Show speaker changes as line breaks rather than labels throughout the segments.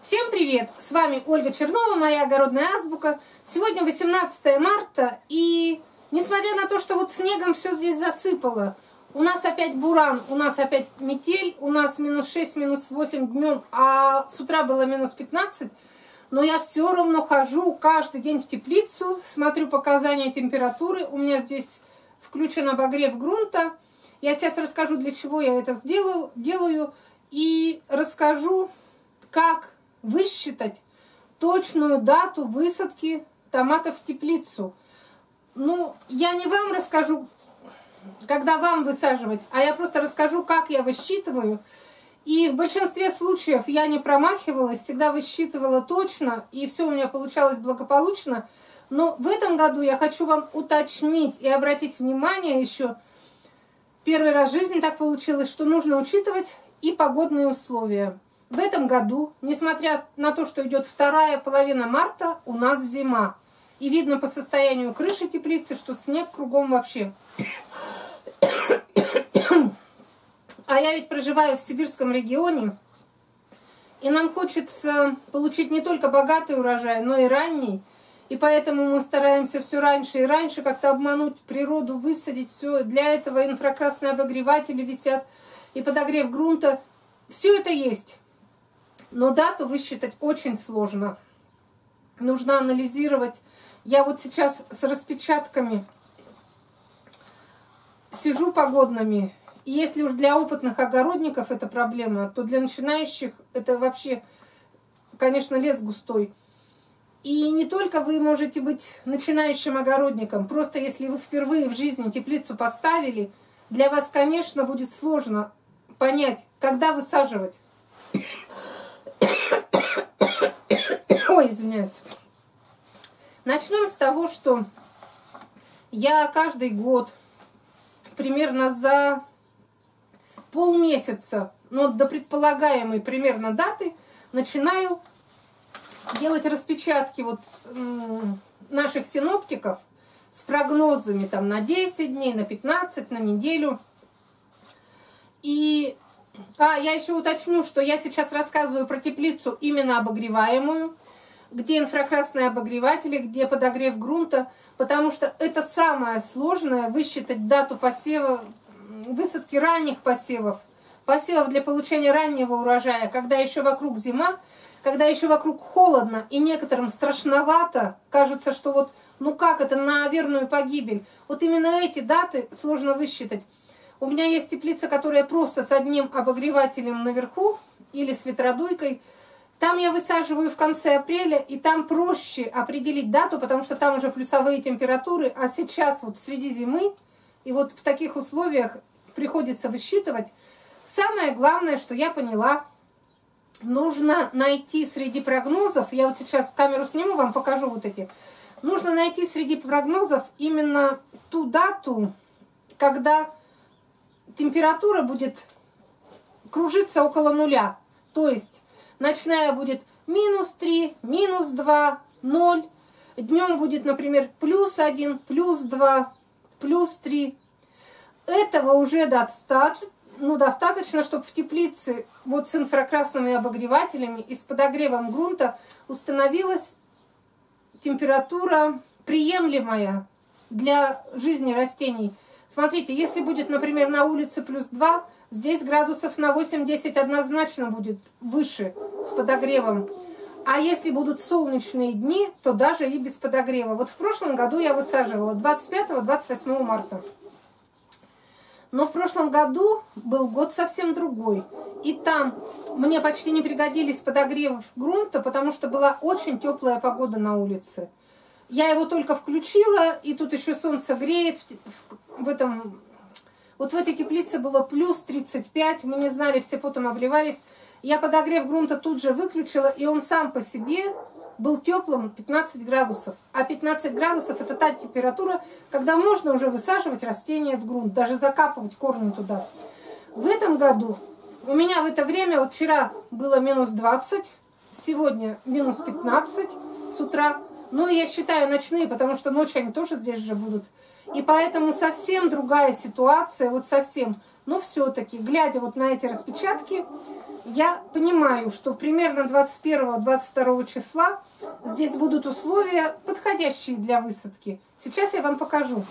Всем привет! С вами Ольга Чернова, моя огородная азбука. Сегодня 18 марта, и несмотря на то, что вот снегом все здесь засыпало, у нас опять буран, у нас опять метель, у нас -6, -8 днем, а с утра было -15, но я все равно хожу каждый день в теплицу, смотрю показания температуры, у меня здесь включен обогрев грунта. Я сейчас расскажу, для чего я это делаю, и расскажу, как высчитать точную дату высадки томатов в теплицу. Ну, я не вам расскажу, когда вам высаживать, а я просто расскажу, как я высчитываю. И в большинстве случаев я не промахивалась, всегда высчитывала точно, и все у меня получалось благополучно. Но в этом году я хочу вам уточнить и обратить внимание еще, первый раз в жизни так получилось, что нужно учитывать и погодные условия. В этом году, несмотря на то, что идет вторая половина марта, у нас зима. И видно по состоянию крыши теплицы, что снег кругом вообще. А я ведь проживаю в сибирском регионе, и нам хочется получить не только богатый урожай, но и ранний. И поэтому мы стараемся все раньше и раньше как-то обмануть природу, высадить все. Для этого инфракрасные обогреватели висят и подогрев грунта. Все это есть. Но дату высчитать очень сложно. Нужно анализировать. Я вот сейчас с распечатками сижу погодными. И если уж для опытных огородников это проблема, то для начинающих это вообще, конечно, лес густой. И не только вы можете быть начинающим огородником. Просто если вы впервые в жизни теплицу поставили, для вас, конечно, будет сложно понять, когда высаживать. Ой, извиняюсь. Начнем с того, что я каждый год примерно за полмесяца, но до предполагаемой примерно даты, начинаю делать распечатки вот наших синоптиков с прогнозами там на 10 дней, на 15, на неделю. И я еще уточню, что я сейчас рассказываю про теплицу именно обогреваемую, где инфракрасные обогреватели, где подогрев грунта, потому что это самое сложное — высчитать дату посева, высадки ранних посевов для получения раннего урожая, когда еще вокруг зима, когда еще вокруг холодно и некоторым страшновато, кажется, что вот, ну как это, на верную погибель. Вот именно эти даты сложно высчитать. У меня есть теплица, которая просто с одним обогревателем наверху или с ветродуйкой. Там я высаживаю в конце апреля, и там проще определить дату, потому что там уже плюсовые температуры, а сейчас вот среди зимы, и вот в таких условиях приходится высчитывать. Самое главное, что я поняла, нужно найти среди прогнозов, я вот сейчас камеру сниму, вам покажу вот эти, нужно найти среди прогнозов именно ту дату, когда температура будет кружиться около нуля, то есть ночная будет -3, -2, 0. Днем будет, например, +1, +2, +3. Этого уже достаточно, чтобы в теплице вот с инфракрасными обогревателями и с подогревом грунта установилась температура приемлемая для жизни растений. Смотрите, если будет, например, на улице +2, здесь градусов на 8-10 однозначно будет выше с подогревом. А если будут солнечные дни, то даже и без подогрева. Вот в прошлом году я высаживала 25-28 марта. Но в прошлом году был год совсем другой. И там мне почти не пригодились подогрев грунта, потому что была очень теплая погода на улице. Я его только включила, и тут еще солнце греет. Вот в этой теплице было +35, мы не знали, все потом обливались. Я подогрев грунта тут же выключила, и он сам по себе был теплым 15 градусов. А 15 градусов — это та температура, когда можно уже высаживать растения в грунт, даже закапывать корни туда. В этом году у меня в это время, вот вчера было -20, сегодня -15 с утра. Ну, я считаю ночные, потому что ночью они тоже здесь же будут. И поэтому совсем другая ситуация, вот совсем. Но все-таки, глядя вот на эти распечатки, я понимаю, что примерно 21-22 числа здесь будут условия, подходящие для высадки. Сейчас я вам покажу.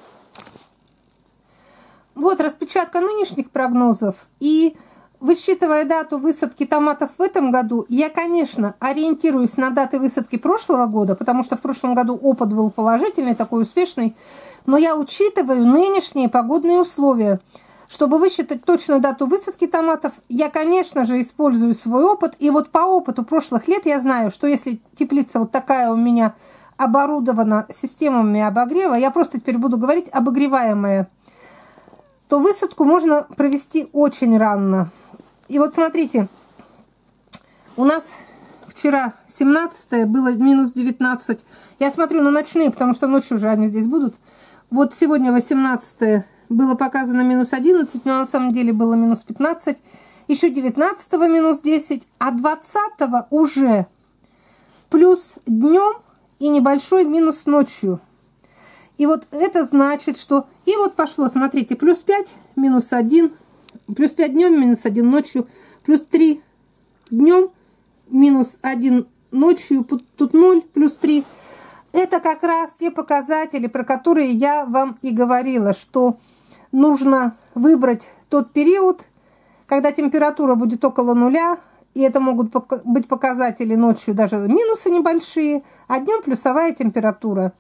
Вот распечатка нынешних прогнозов. И высчитывая дату высадки томатов в этом году, я, конечно, ориентируюсь на даты высадки прошлого года, потому что в прошлом году опыт был положительный, такой успешный. Но я учитываю нынешние погодные условия. Чтобы высчитать точную дату высадки томатов, я, конечно же, использую свой опыт. И вот по опыту прошлых лет я знаю, что если теплица вот такая у меня оборудована системами обогрева, я просто теперь буду говорить обогреваемая, то высадку можно провести очень рано. И вот смотрите, у нас вчера 17 было минус 19. Я смотрю на ночные, потому что ночью уже они здесь будут. Вот сегодня 18 было показано минус 11, но на самом деле было минус 15. Еще 19 минус 10, а 20 уже плюс днем и небольшой минус ночью. И вот это значит, что... И вот пошло, смотрите, плюс 5, минус 1, плюс 5 днем, минус 1 ночью, плюс 3 днем, минус 1 ночью, тут 0, плюс 3. Это как раз те показатели, про которые я вам и говорила, что нужно выбрать тот период, когда температура будет около нуля, и это могут быть показатели ночью даже минусы небольшие, а днем плюсовая температура.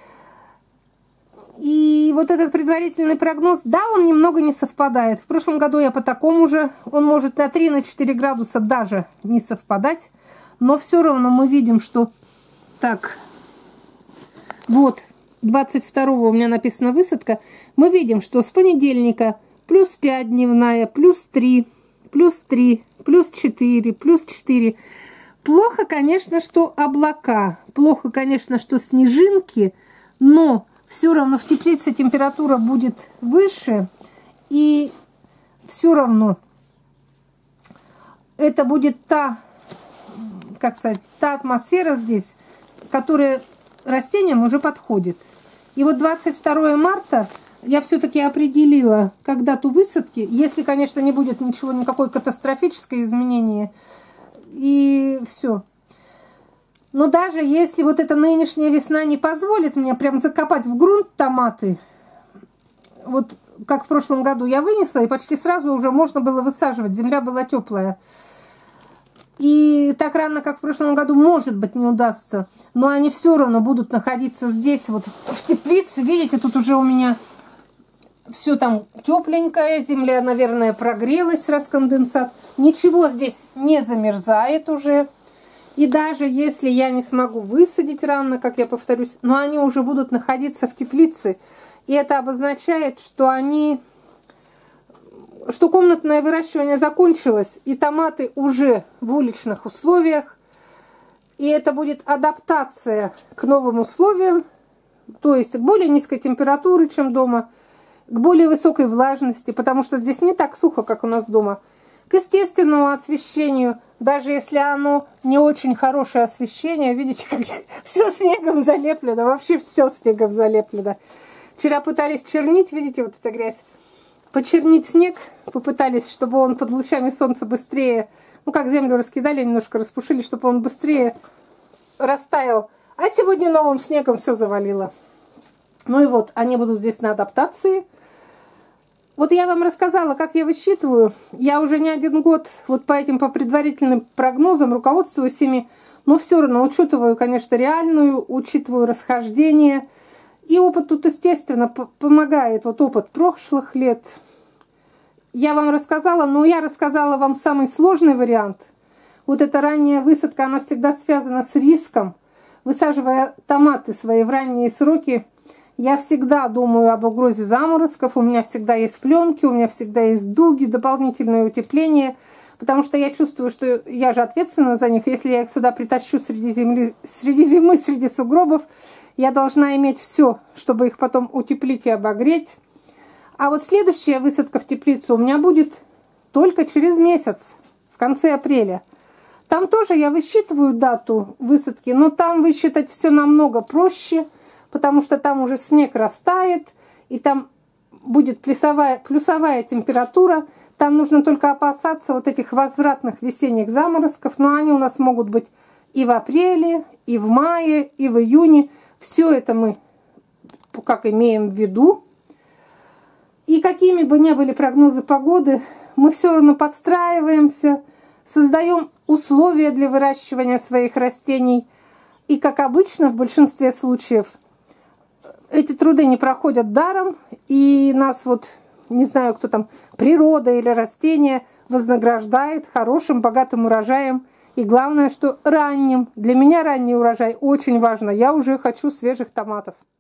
И вот этот предварительный прогноз, да, он немного не совпадает. В прошлом году я по такому же, он может на 3-4 градуса даже не совпадать, но все равно мы видим, что так, вот, 22-го у меня написана высадка, мы видим, что с понедельника плюс 5 дневная, плюс 3, плюс 3, плюс 4, плюс 4. Плохо, конечно, что облака, плохо, конечно, что снежинки, но все равно в теплице температура будет выше, и все равно это будет та, как сказать, та атмосфера здесь, которая растениям уже подходит. И вот 22 марта я все-таки определила как дату высадки, если, конечно, не будет ничего, никакой катастрофическое изменение, и все. Но даже если вот эта нынешняя весна не позволит мне прям закопать в грунт томаты, вот как в прошлом году я вынесла, и почти сразу уже можно было высаживать, земля была теплая. И так рано, как в прошлом году, может быть, не удастся, но они все равно будут находиться здесь, вот в теплице. Видите, тут уже у меня все там тепленькое, земля, наверное, прогрелась, расконденсат. Ничего здесь не замерзает уже. И даже если я не смогу высадить рано, как я повторюсь, но они уже будут находиться в теплице. И это обозначает, что комнатное выращивание закончилось, и томаты уже в уличных условиях. И это будет адаптация к новым условиям, то есть к более низкой температуре, чем дома, к более высокой влажности, потому что здесь не так сухо, как у нас дома, к естественному освещению. Даже если оно не очень хорошее освещение, видите, как все снегом залеплено, вообще все снегом залеплено. Вчера пытались чернить, видите, вот эта грязь, почернить снег, попытались, чтобы он под лучами солнца быстрее, ну как землю раскидали, немножко распушили, чтобы он быстрее растаял. А сегодня новым снегом все завалило. Ну и вот, они будут здесь на адаптации. Вот я вам рассказала, как я высчитываю. Я уже не один год вот по предварительным прогнозам руководствуюсь ими, но все равно учитываю, конечно, реальную, учитываю расхождение. И опыт тут, естественно, помогает. Вот опыт прошлых лет. Я вам рассказала, но я рассказала вам самый сложный вариант. Вот эта ранняя высадка, она всегда связана с риском. Высаживая томаты свои в ранние сроки, я всегда думаю об угрозе заморозков, у меня всегда есть пленки, у меня всегда есть дуги, дополнительное утепление, потому что я чувствую, что я же ответственна за них. Если я их сюда притащу среди зимы, среди сугробов, я должна иметь все, чтобы их потом утеплить и обогреть. А вот следующая высадка в теплицу у меня будет только через месяц, в конце апреля. Там тоже я высчитываю дату высадки, но там высчитать все намного проще, потому что там уже снег растает, и там будет плюсовая температура. Там нужно только опасаться вот этих возвратных весенних заморозков, но они у нас могут быть и в апреле, и в мае, и в июне. Все это мы как имеем в виду. И какими бы ни были прогнозы погоды, мы все равно подстраиваемся, создаем условия для выращивания своих растений. И, как обычно, в большинстве случаев эти труды не проходят даром, и нас вот, не знаю, кто там, природа или растения вознаграждает хорошим, богатым урожаем. И главное, что ранним. Для меня ранний урожай очень важно. Я уже хочу свежих томатов.